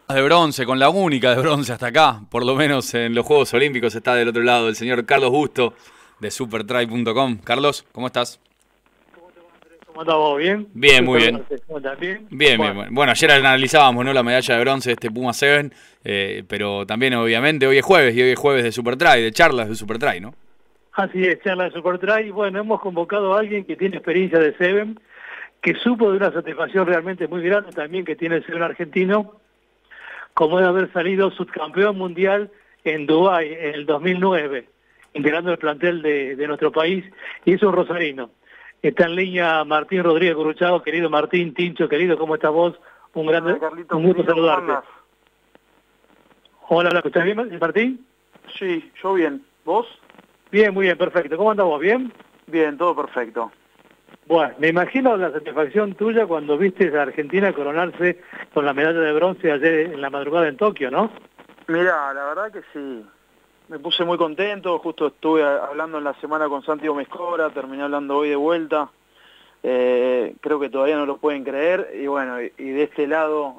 De bronce, con la única de bronce hasta acá, por lo menos en los Juegos Olímpicos está del otro lado el señor Carlos Busto de supertry.com. Carlos, ¿cómo estás? ¿Cómo estás vos? ¿Bien? Bien, Gusto muy bien. saludarte. ¿Cómo estás? ¿Bien? Bien, bien. Bueno, Bueno, ayer analizábamos, ¿no?, la medalla de bronce de este Puma 7, pero también obviamente hoy es jueves y hoy es jueves de Supertry, de charlas de Supertry, ¿no? así es, charla de Supertry. Bueno, hemos convocado a alguien que tiene experiencia de Seven, que supo de una satisfacción realmente muy grande también que tiene el Seven argentino, como de haber salido subcampeón mundial en Dubái en el 2009, integrando el plantel de nuestro país, y es un rosarino. Está en línea Martín Rodríguez Guruchao. Querido Martín, Tincho, querido, ¿cómo estás vos? Hola, Carlitos, Un gusto querido, ¿cómo saludarte. andas? Hola, ¿escuchás bien, Martín? Sí, yo bien. ¿Vos? Bien, muy bien, perfecto. ¿Cómo andás vos? ¿Bien? Bien, todo perfecto. Bueno, me imagino la satisfacción tuya cuando viste a Argentina coronarse con la medalla de bronce ayer en la madrugada en Tokio, ¿no? Mira, la verdad que sí. Me puse muy contento, justo estuve hablando en la semana con Santiago Mescora, terminé hablando hoy de vuelta. Creo que todavía no lo pueden creer y bueno, y de este lado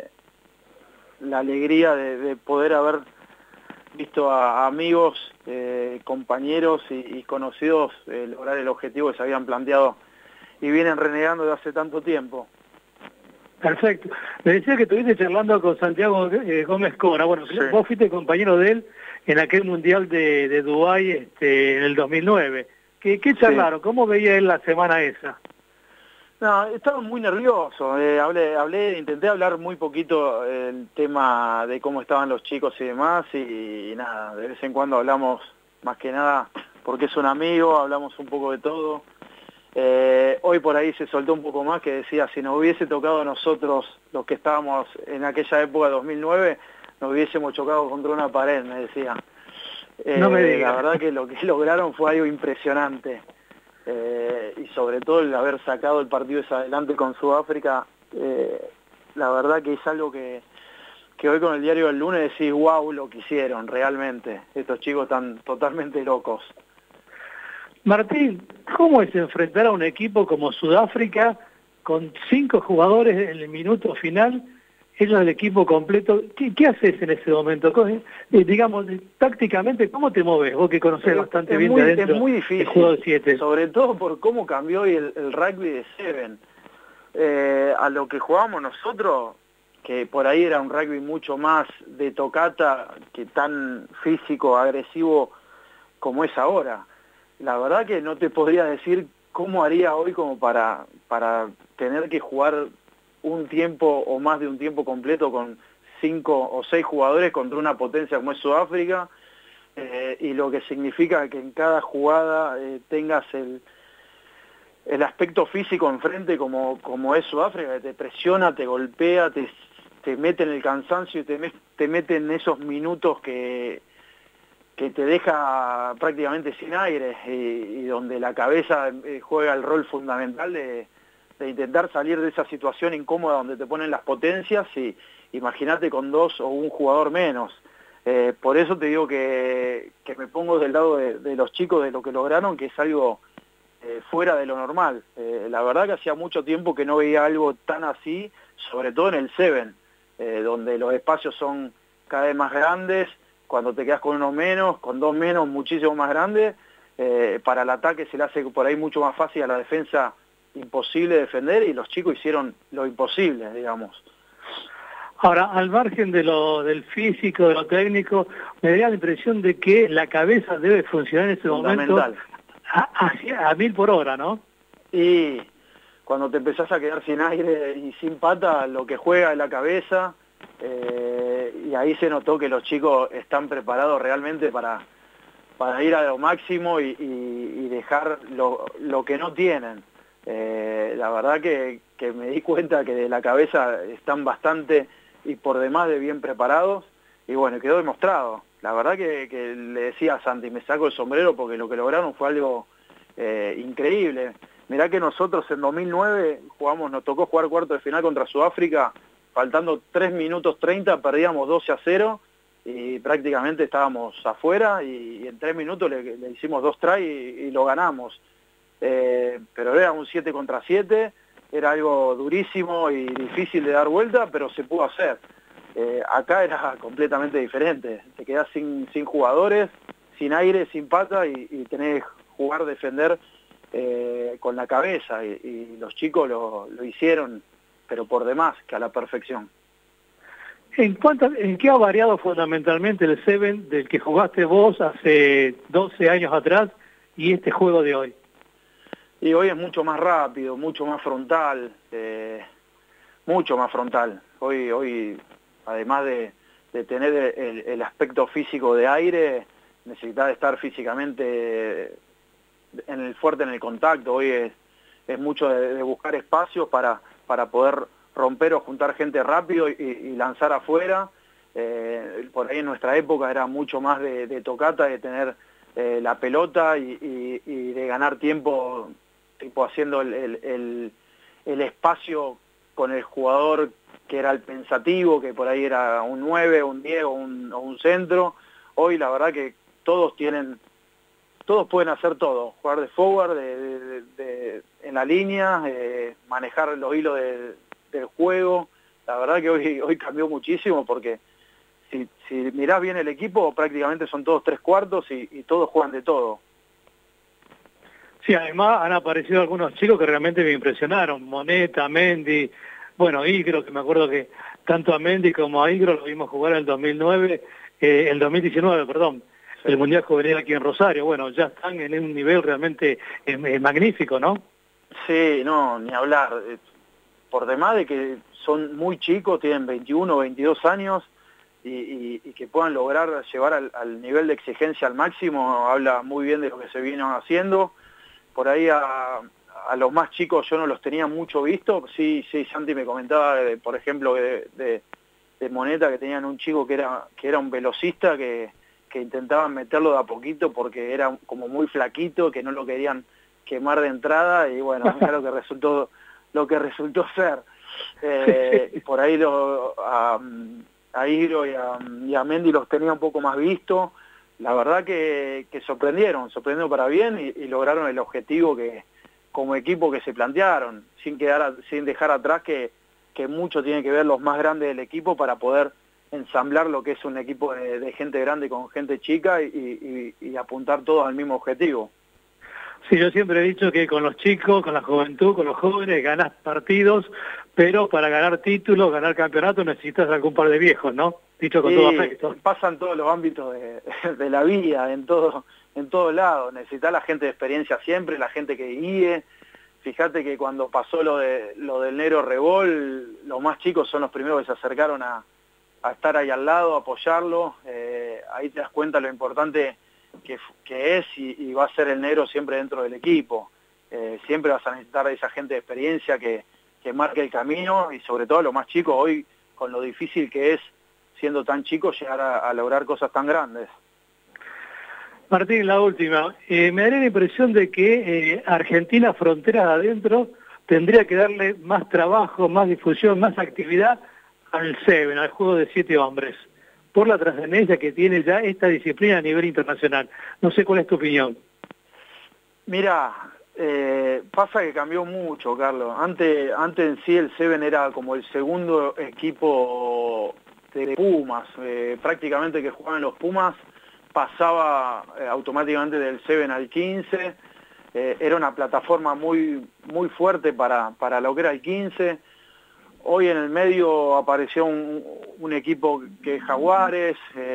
la alegría de poder haber visto a amigos, compañeros y conocidos lograr el objetivo que se habían planteado y vienen renegando de hace tanto tiempo. Perfecto. Me decía que estuviste charlando con Santiago Gómez Cora. Bueno, Sí. vos fuiste compañero de él en aquel Mundial de Dubái en el 2009. ¿Qué charlaron? ¿Cómo veía él la semana esa? No, estaba muy nervioso. Intenté hablar muy poquito el tema de cómo estaban los chicos y demás, y nada, de vez en cuando hablamos, más que nada, porque es un amigo, hablamos un poco de todo. Hoy por ahí se soltó un poco más, que decía, si nos hubiese tocado a nosotros, los que estábamos en aquella época, 2009, nos hubiésemos chocado contra una pared, me decía. No me digas. La verdad que lo que lograron fue algo impresionante. Y sobre todo el haber sacado el partido ese adelante con Sudáfrica, la verdad que es algo que hoy con el diario del lunes decís, wow, lo que hicieron realmente, estos chicos están totalmente locos. Martín, ¿cómo es enfrentar a un equipo como Sudáfrica con 5 jugadores en el minuto final? Ellos el equipo completo. ¿Qué haces en ese momento? Digamos, tácticamente, ¿cómo te mueves? Vos que conocés bastante bien de adentro es muy el difícil, juego de 7. sobre todo por cómo cambió hoy el rugby de Seven. A lo que jugábamos nosotros, que por ahí era un rugby mucho más de tocata que tan físico, agresivo como es ahora. La verdad que no te podría decir cómo haría hoy como para tener que jugar un tiempo o más de un tiempo completo con 5 o 6 jugadores contra una potencia como es Sudáfrica, y lo que significa que en cada jugada tengas el aspecto físico enfrente como es Sudáfrica, que te presiona, te golpea, te mete en el cansancio y te mete en esos minutos que te deja prácticamente sin aire, y donde la cabeza juega el rol fundamental de intentar salir de esa situación incómoda donde te ponen las potencias, y imagínate con 2 o un jugador menos. Por eso te digo que me pongo del lado de los chicos, de lo que lograron, que es algo fuera de lo normal. La verdad que hacía mucho tiempo que no veía algo tan así, sobre todo en el Seven, donde los espacios son cada vez más grandes, cuando te quedas con uno menos, con 2 menos, muchísimo más grande. Para el ataque se le hace por ahí mucho más fácil, a la defensa imposible defender, y los chicos hicieron lo imposible, digamos. Ahora, al margen del físico, de lo técnico, me daría la impresión de que la cabeza debe funcionar en ese momento a 1000 por hora, ¿no? Y cuando te empezás a quedar sin aire y sin pata, lo que juega es la cabeza, y ahí se notó que los chicos están preparados realmente para ir a lo máximo y dejar lo que no tienen. La verdad que me di cuenta que de la cabeza están bastante y por demás de bien preparados, y bueno, quedó demostrado. La verdad que le decía a Santi, me saco el sombrero porque lo que lograron fue algo increíble. Mirá que nosotros en 2009 nos tocó jugar cuarto de final contra Sudáfrica, faltando 3 minutos 30, perdíamos 12-0 y prácticamente estábamos afuera, y en 3 minutos le hicimos 2 tries y lo ganamos. Pero era un 7 contra 7, era algo durísimo y difícil de dar vuelta, pero se pudo hacer. Acá era completamente diferente, te quedás sin jugadores, sin aire, sin pata y tenés que jugar, defender con la cabeza y los chicos lo hicieron, pero por demás, que a la perfección. ¿En qué ha variado fundamentalmente el Seven del que jugaste vos hace 12 años atrás y este juego de hoy? Y hoy es mucho más rápido, mucho más frontal, mucho más frontal. Hoy además de tener el aspecto físico de aire, necesitas estar físicamente fuerte en el contacto. Hoy es mucho de buscar espacios para poder romper o juntar gente rápido y lanzar afuera. Por ahí en nuestra época era mucho más de tocata, de tener la pelota y de ganar tiempo, tipo haciendo el espacio con el jugador que era el pensativo, que por ahí era un 9, un 10 o un centro. Hoy la verdad que todos pueden hacer todo, jugar de forward, en la línea, manejar los hilos del juego. La verdad que hoy cambió muchísimo porque si mirás bien el equipo, prácticamente son todos 3/4 y todos juegan de todo. Sí, además han aparecido algunos chicos que realmente me impresionaron, Moneta, Mendy, bueno, Igro, que me acuerdo que tanto a Mendy como a Igro lo vimos jugar en el 2019, perdón, el Mundial Juvenil aquí en Rosario. Bueno, ya están en un nivel realmente magnífico, ¿no? Sí, no, ni hablar. Por demás de que son muy chicos, tienen 21 o 22 años y que puedan lograr llevar al nivel de exigencia al máximo, habla muy bien de lo que se vino haciendo. Por ahí a los más chicos yo no los tenía mucho visto. Sí, Santi me comentaba, por ejemplo, de Moneta, que tenían un chico que era un velocista, que intentaban meterlo de a poquito porque era como muy flaquito, que no lo querían quemar de entrada, y bueno, mira lo que resultó ser. Por ahí a Igro y a Mendy los tenía un poco más visto. La verdad que sorprendieron para bien y lograron el objetivo que como equipo que se plantearon, sin dejar atrás que mucho tiene que ver los más grandes del equipo para poder ensamblar lo que es un equipo de gente grande con gente chica y apuntar todos al mismo objetivo. Sí, yo siempre he dicho que con los chicos, con la juventud, con los jóvenes, ganás partidos, pero para ganar títulos, ganar campeonatos, necesitas algún par de viejos, ¿no? Dicho con todo afecto. Pasa en todos los ámbitos de la vida, en todo lado. Necesitas la gente de experiencia siempre, la gente que guíe. Fíjate que cuando pasó lo del Negro Rebol, los más chicos son los primeros que se acercaron a estar ahí al lado, a apoyarlo. Ahí te das cuenta lo importante que es y va a ser el Negro siempre dentro del equipo. Siempre vas a necesitar a esa gente de experiencia que marque el camino y sobre todo a los más chicos hoy, con lo difícil que es, siendo tan chicos, llegar a lograr cosas tan grandes. Martín, la última. Me daría la impresión de que Argentina, fronteras adentro, tendría que darle más trabajo, más difusión, más actividad al Seven, al juego de 7 hombres, por la trascendencia que tiene ya esta disciplina a nivel internacional. No sé cuál es tu opinión. Mira, pasa que cambió mucho, Carlos. Antes en sí el Seven era como el segundo equipo de Pumas. Prácticamente que jugaban los Pumas pasaba automáticamente del Seven al 15. Era una plataforma muy fuerte para lo que era el 15. Hoy en el medio apareció un equipo que es Jaguares,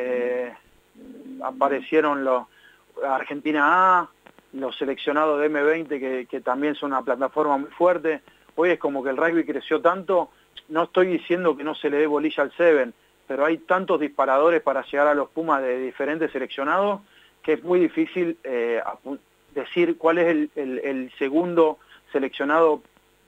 aparecieron los Argentina A, los seleccionados de M20 que también son una plataforma muy fuerte. Hoy es como que el rugby creció tanto, no estoy diciendo que no se le dé bolilla al Seven, pero hay tantos disparadores para llegar a los Pumas de diferentes seleccionados que es muy difícil decir cuál es el segundo seleccionado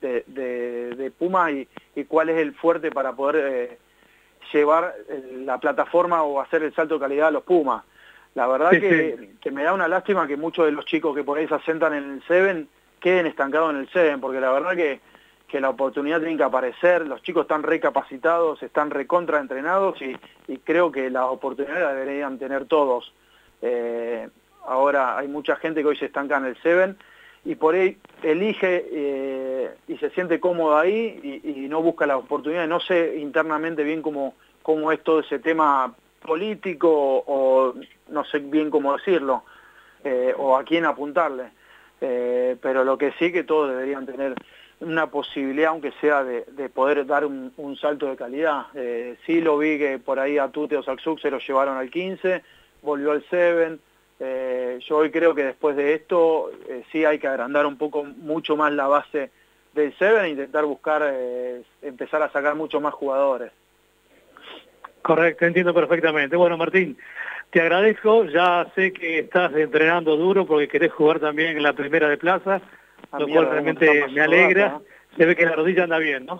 de Pumas y cuál es el fuerte para poder llevar la plataforma o hacer el salto de calidad a los Pumas. La verdad que me da una lástima que muchos de los chicos que por ahí se asentan en el Seven queden estancados en el Seven, porque la verdad que la oportunidad tiene que aparecer, los chicos están recapacitados, están recontra entrenados y creo que las oportunidades deberían tener todos. Ahora hay mucha gente que hoy se estanca en el Seven y por ahí elige y se siente cómodo ahí y no busca la oportunidad, no sé internamente bien cómo cómo es todo ese tema político o no sé bien cómo decirlo, o a quién apuntarle. Pero lo que sí que todos deberían tener una posibilidad, aunque sea de poder dar un salto de calidad. Sí lo vi que por ahí a Tute o Saksuk se lo llevaron al 15, volvió al 7. Yo hoy creo que después de esto sí hay que agrandar un poco, mucho más la base del 7 e intentar buscar, empezar a sacar mucho más jugadores. Correcto, entiendo perfectamente. Bueno, Martín, te agradezco, ya sé que estás entrenando duro porque querés jugar también en la primera de plaza, lo cual realmente me alegra. Se ve que la rodilla anda bien, ¿no?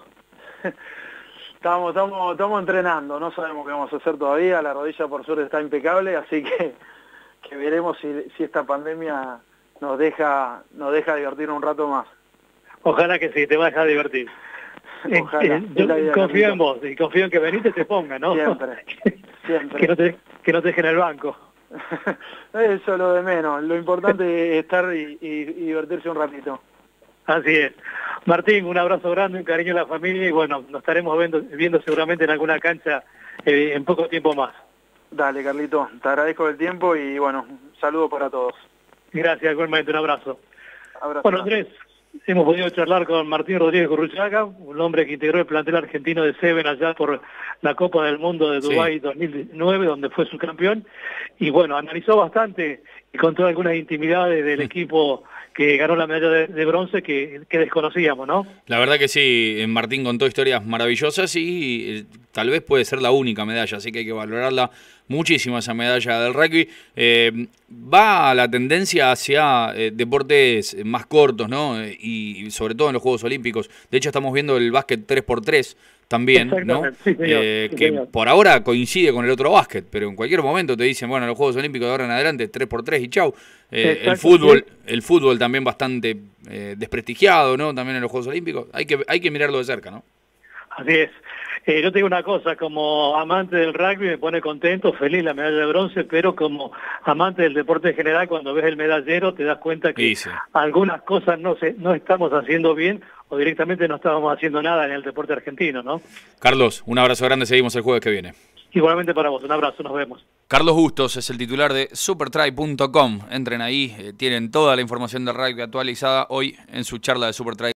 Estamos entrenando, no sabemos qué vamos a hacer todavía, la rodilla por suerte está impecable, así que veremos si esta pandemia nos deja divertir un rato más. Ojalá que sí, te va a dejar divertir. Ojalá. Yo confío en vos y confío en que Benítez te ponga, ¿no? Siempre. que no te deje en el banco. Eso es lo de menos, lo importante es estar y divertirse un ratito. Así es. Martín, un abrazo grande, un cariño a la familia y bueno, nos estaremos viendo seguramente en alguna cancha en poco tiempo más. Dale, Carlito, te agradezco el tiempo y bueno, un saludo para todos. Gracias, igualmente, un abrazo. Abrazo. Bueno, Andrés, hemos podido charlar con Martín Rodríguez Gurruchaga, un hombre que integró el plantel argentino de Seven allá por la Copa del Mundo de Dubái 2009, donde fue subcampeón, y bueno, analizó bastante y contó algunas intimidades del equipo que ganó la medalla de bronce que desconocíamos, ¿no? La verdad que sí, Martín contó historias maravillosas y tal vez puede ser la única medalla, así que hay que valorarla muchísimo esa medalla del rugby. Va la tendencia hacia deportes más cortos, ¿no? Y sobre todo en los Juegos Olímpicos. De hecho, estamos viendo el básquet 3x3 también, ¿no? Sí, señor. Que por ahora coincide con el otro básquet, pero en cualquier momento te dicen, bueno, los Juegos Olímpicos de ahora en adelante 3x3 y chau. El fútbol también bastante desprestigiado, ¿no? También en los Juegos Olímpicos. Hay que mirarlo de cerca, ¿no? Así es. Yo te digo una cosa, como amante del rugby me pone contento, feliz la medalla de bronce, pero como amante del deporte en general, cuando ves el medallero te das cuenta que algunas cosas no estamos haciendo bien o directamente no estábamos haciendo nada en el deporte argentino, ¿no? Carlos, un abrazo grande, seguimos el jueves que viene. Igualmente para vos, un abrazo, nos vemos. Carlos Bustos es el titular de supertry.com. Entren ahí, tienen toda la información del rugby actualizada hoy en su charla de Supertry.